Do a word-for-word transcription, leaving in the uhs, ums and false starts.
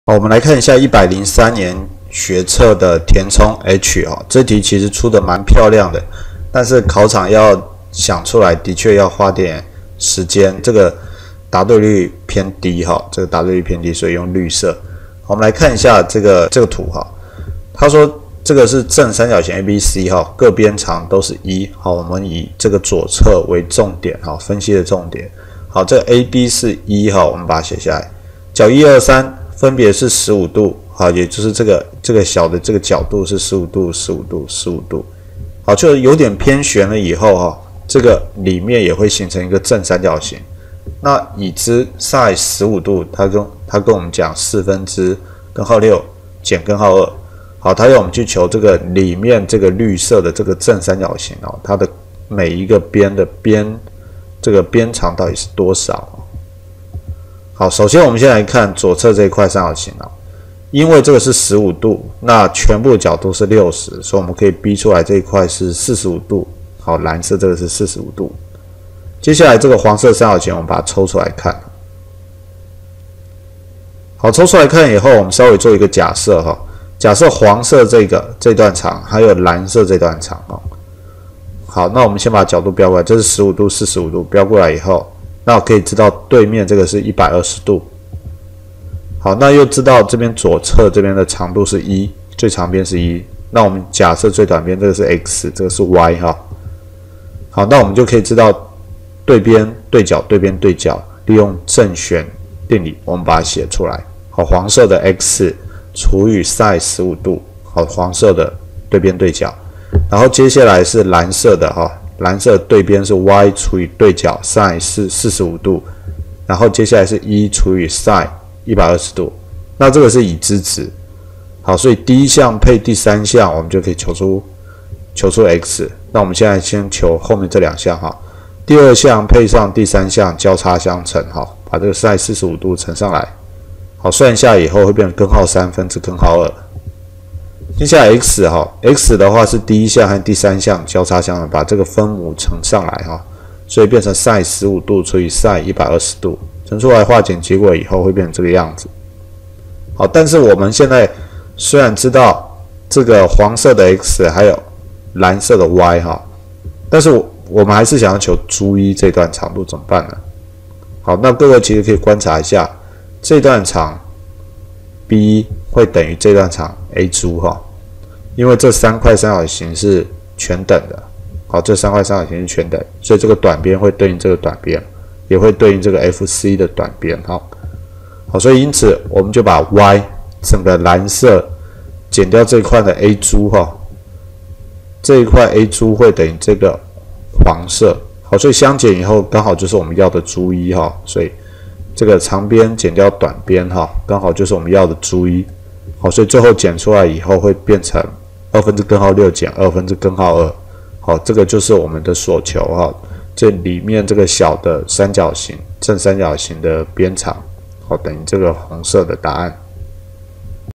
好，我们来看一下一百零三年学测的填充 H 哦，这题其实出的蛮漂亮的，但是考场要想出来的确要花点时间，这个答对率偏低哈，这个答对率偏低，所以用绿色。我们来看一下这个这个图哈，他说这个是正三角形 A B C 哈，各边长都是一，好，我们以这个左侧为重点哈，分析的重点。好，这个 A B 是一哈，我们把它写下来，角一二三。分别是十五度，好，也就是这个这个小的这个角度是十五度、十五度、十五度，好，就有点偏旋了以后哈，这个里面也会形成一个正三角形。那已知 sin 十五度，它跟它跟我们讲四分之根号六减根号二，好，它要我们去求这个里面这个绿色的这个正三角形哦，它的每一个边的边这个边长到底是多少？好，首先我们先来看左侧这一块三角形啊，因为这个是十五度，那全部角度是六十，所以我们可以逼出来这一块是四十五度。好，蓝色这个是四十五度。接下来这个黄色三角形，我们把它抽出来看。好，抽出来看以后，我们稍微做一个假设哈，假设黄色这个这段长，还有蓝色这段长哦。好，那我们先把角度标过来，这是十五度、四十五度，标过来以后。那我可以知道对面这个是一百二十度，好，那又知道这边左侧这边的长度是一，最长边是一，那我们假设最短边这个是 x， 这个是 y 哈，好，那我们就可以知道对边对角对边对角，利用正弦定理，我们把它写出来，好，黄色的 x 除以 sin 十五度，好，黄色的对边对角，然后接下来是蓝色的哈。蓝色对边是 y 除以对角 sin 是四十五度，然后接下来是一除以 sin 一百二十度，那这个是已知值。好，所以第一项配第三项，我们就可以求出求出 x。那我们现在先求后面这两项哈，第二项配上第三项交叉相乘哈，把这个 sin 四十五度乘上来，好，算一下以后会变成根号三分之根号二。接下来 x 哈 ，x 的话是第一项和第三项交叉相乘，把这个分母乘上来哈，所以变成 sin 十五度除以 sin 一百二十度，乘出来化简结果以后会变成这个样子。好，但是我们现在虽然知道这个黄色的 x 还有蓝色的 y 哈，但是我们还是想要求珠一这段长度怎么办呢？好，那各位其实可以观察一下，这段长 b 会等于这段长 a 珠哈。因为这三块三角形是全等的，好，这三块三角形是全等，所以这个短边会对应这个短边，也会对应这个 F C 的短边，好，好，所以因此我们就把 y 整个蓝色减掉这一块的 a 珠哈，这一块 a 珠会等于这个黄色，好，所以相减以后刚好就是我们要的珠一哈，所以这个长边减掉短边哈，刚好就是我们要的珠一，好，所以最后减出来以后会变成二分之根号六减二分之根号二，好，这个就是我们的所求哈。这里面这个小的三角形正三角形的边长，好，等于这个红色的答案。